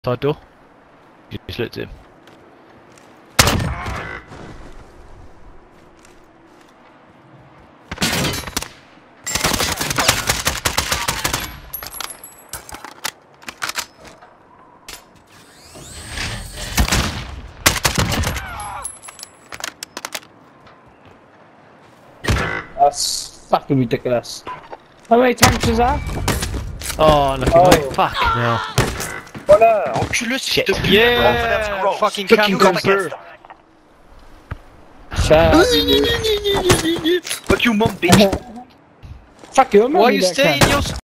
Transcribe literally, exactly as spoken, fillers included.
Side door. You just looked at him. That's fucking ridiculous. How many tanks is that? Oh, look Oh. at my fuck now. Voilà. Encule-le s'il te plaît. Yeah, fucking Fucking camper. Ciao. Fuck you mom bitch. Fuck you, man. Why are you staying in your